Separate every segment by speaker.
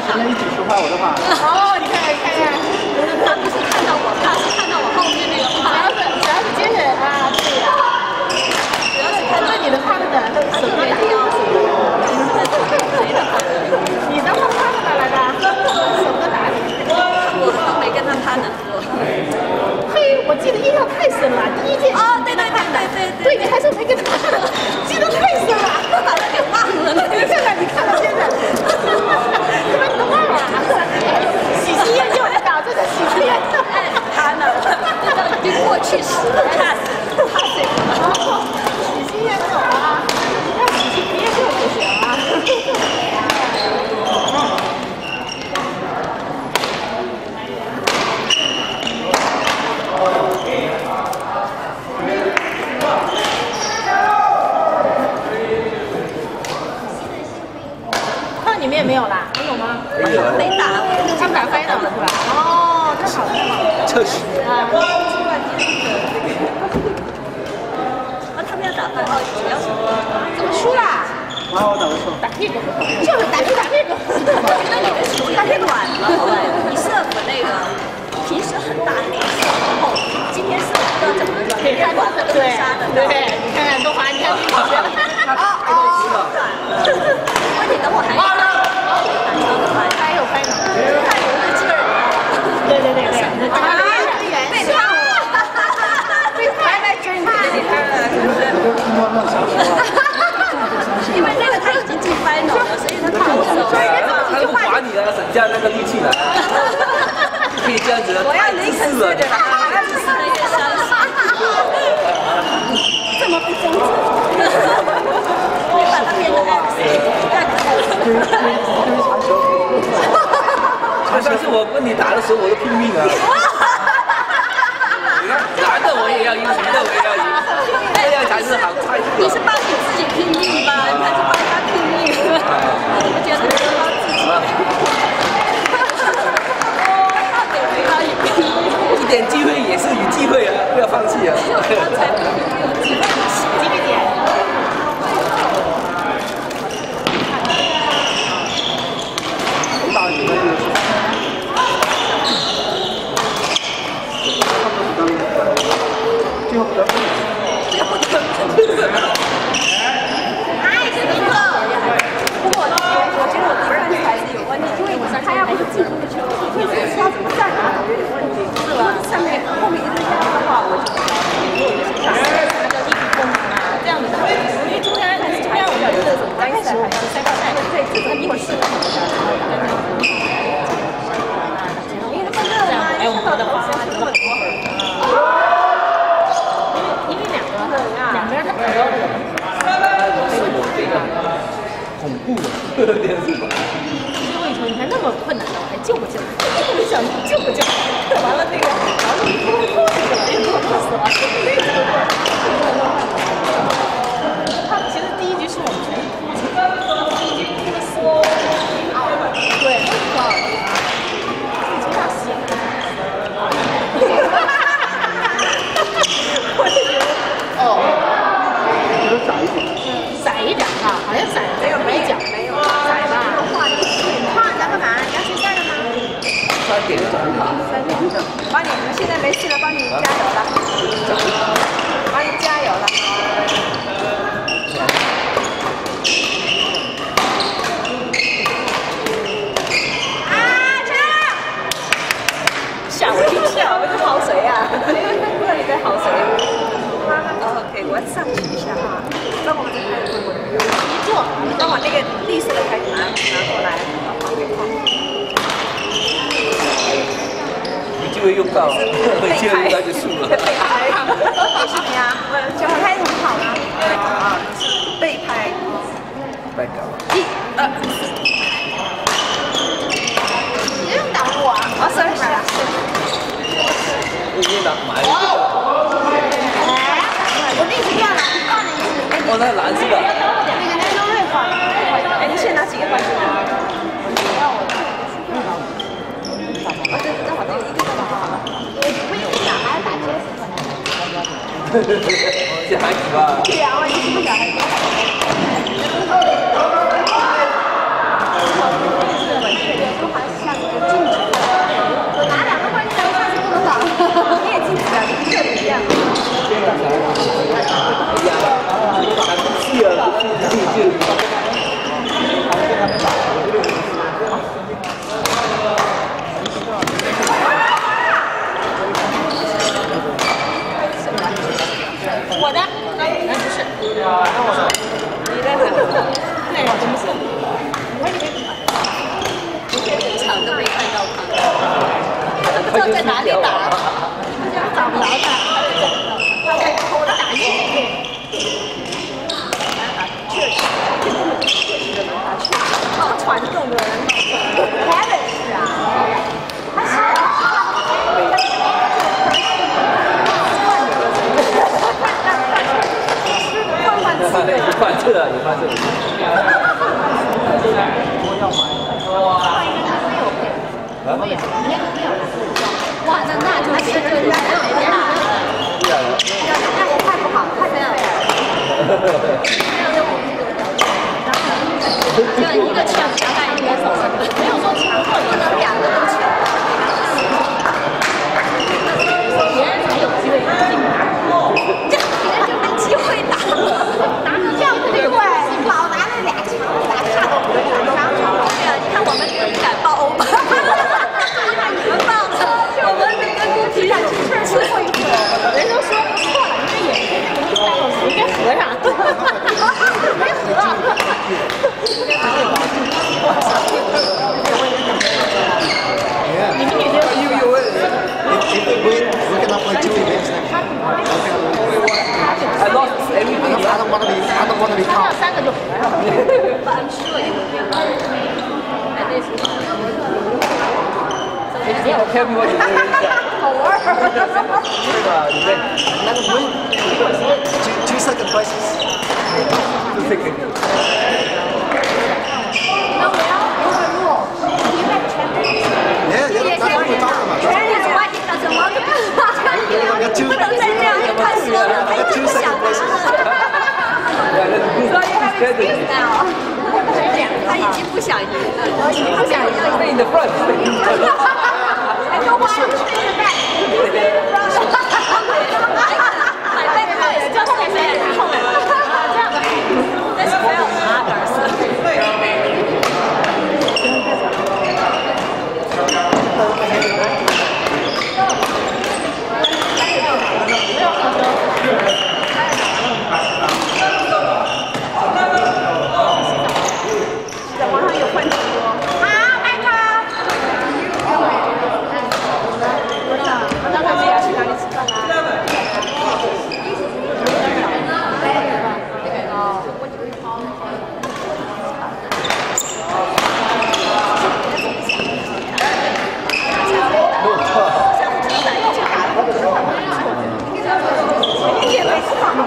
Speaker 1: 前面一起说话，我的话。
Speaker 2: 哦，你看看，看看，他不是看到我，他是看到我后面那个趴。主要是接着啊，对呀。主要是看到你的趴的手边的样子。你当他趴在哪来的？手在哪里？我没跟他趴呢。嘿，我记得印象太深了，第一件。哦，对，你还说没跟他，记得太深了，把他给忘了。你看看，现在，怎么你都忘了？喜新厌旧的搞这个喜新厌旧，他呢，已经过去式了，怕死。喜新厌旧啊，要喜新厌旧就行啊。里面没有啦，还有吗？没打，他们打final了是吧？哦，太好了，
Speaker 1: 测试。
Speaker 2: 啊，他们要打final，主要是怎么输啦？
Speaker 1: 啊，我打不错。
Speaker 2: 打屁股，就是打屁股。那你的球打太短了，你射服那个平时很大力，然后今天是不知道怎么可以看到对杀的，对，你看看东华，你看你觉得？问题等我还。还有拍呢，看有日记本人。对，被拍在追你，因为那个他已经进final了，所以他跑走了。
Speaker 3: 他就划你了，省下那个力气了。可以这样子的，
Speaker 2: 我要凌晨4点了，我要凌晨1点30。这么不公正，你把他变成
Speaker 3: 上次我跟你打的时候，我都拼命啊！你看，男的我也要赢，女的我也要赢，这样才是好菜。
Speaker 2: 你是帮你自己拼命吧？你还是帮他拼命？我觉得是帮自己。他也拼，
Speaker 3: 一点机会也是有机会啊，不要放弃啊！
Speaker 2: 才不有机会，几个点？他要不是进入球，会不知道怎么站啊，有点问题。是吧？上面后面一直压的话，我就他叫一直攻啊，这样子的。因为中间我要这种单赛还是赛道赛，对，这种一会儿是。因为他们热嘛，哎，我们的话就很多。因为两边他很高的。
Speaker 3: 恐怖的，电视吧。
Speaker 2: 你看那么困难的，我还救不救？我想救不救？完了那个，完了他其实第一局是我们全第一局那个说，对，不好意思，已经大戏了。我就觉得，哦，
Speaker 1: 觉得窄一点，
Speaker 2: 窄一点啊，好像窄没有讲，没有窄吧？干嘛？你要睡觉了吗
Speaker 3: 3点钟。
Speaker 2: 帮你，现在没事了，帮你加油了，帮你加油了。啊！吓我一跳，我是好谁啊？不知道你在好谁。OK， 我要上去一下哈。帮我一坐，帮我那个绿色的牌拿过来。
Speaker 3: 就会用到，会就用到就输了。
Speaker 2: 背拍，为什么呀？我小拍很好啊。啊，背拍。
Speaker 3: 白搞。
Speaker 2: 1、2、3。你用挡我啊？我sorry，
Speaker 3: 我已经拿买了。
Speaker 2: 我那是掉了，放了一次。
Speaker 3: 哦，那蓝色的。
Speaker 2: 那个那都会换。哎，你现在拿几个冠军啊？正好这个一个就好了。不一定打，还要打结实可能。
Speaker 3: 这还几吧？
Speaker 2: 对呀，我一不小孩多好。 哇，那就是太不好，太废了。就一个抢200元，没有说强迫不能2个都抢，别人才有机会进打，这别人就没机会打，打成这样肯定会老拿那2枪打差都不会打伤。对啊，你看我们不敢报欧巴，你看你们报的，我们那个公屏上去吃过一会儿，人都说不错了，你这眼睛那个3个应该合上，没合。你们女生
Speaker 4: If we win, we cannot play 2 events next time.
Speaker 3: I lost everything.
Speaker 4: I don't want to be
Speaker 2: 要
Speaker 4: caught.
Speaker 2: 3个就合上。But I'm sure you will be at least.
Speaker 3: Tell me what you do.
Speaker 2: 好玩。
Speaker 3: 对吧？你在
Speaker 4: Let them win. 2 second places.
Speaker 3: 2 second.
Speaker 2: 那我要如果你在全部。
Speaker 4: Yeah, that's what we're talking about.
Speaker 2: Why he doesn't want to be 不能再这样，就他说了，他就不想拿了。所以他们 now， 他已经不想赢了，已经不想赢了。
Speaker 3: Stay in the front.
Speaker 2: I don't want to stay in the back. 买贝克也是叫后面谁后面这样的，但是没有拿的是。在网上有问题说，好，麦克。那他们要去哪里吃饭啊？也没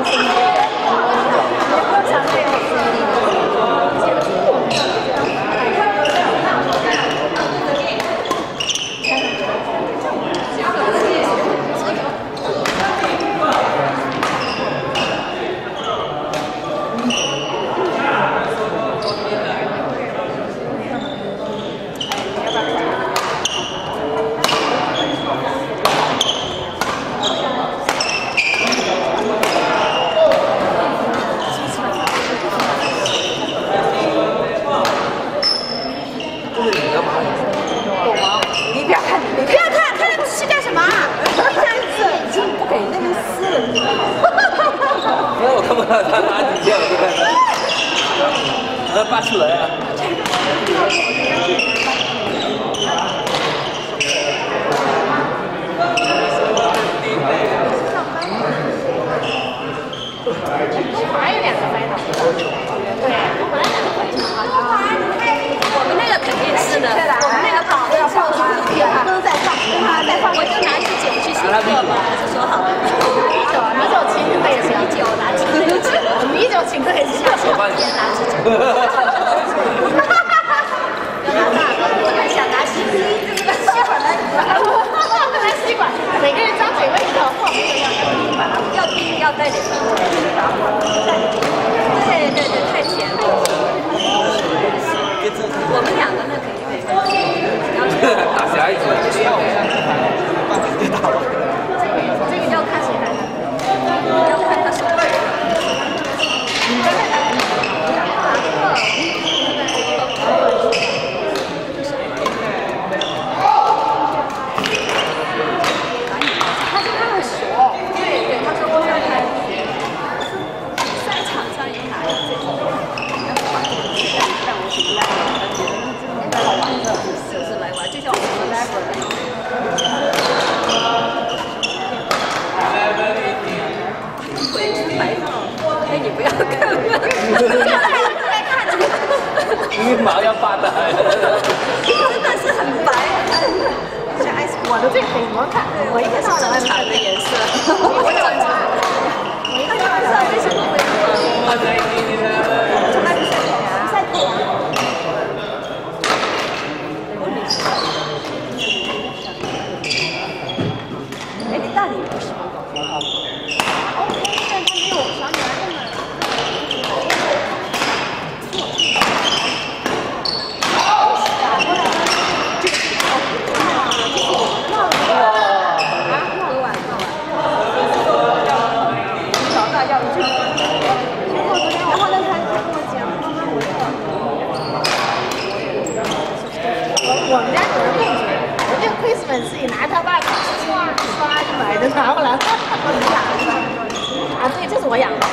Speaker 2: 你不要看，看那个是干什么？眼睛不给那个撕了。
Speaker 3: 没有，我看不到他拿几件，我就看。发出来啊！
Speaker 2: 还有2个白桃。对，本来2个白桃。我们那个肯定是的，我们那个跑的上去都在放，我就拿19去请客吧，就说好了。19请客也行，19拿请客就请了，你19请客也行，下次别拿19。想拿吸管来，拿吸管，每个人张嘴问一个，后面要冰，要带点冰。对，太甜了。我们2个那肯定会。
Speaker 3: 打小孩子。
Speaker 2: 这个要看谁来的，要看他手。你刚才拿他说他很熟，对，他说我想看赛场上有哪有这种，让我去来，好玩的，就是来玩，就像我们 level 那种。回去白放，哎，你不要看了，不来看着，
Speaker 3: 因为毛要发的，
Speaker 2: 真的是很白，像 ice 我的最黑，我看，我一看到正常的颜色，我正常，我一看到为什么会这样？晒太阳， 么样？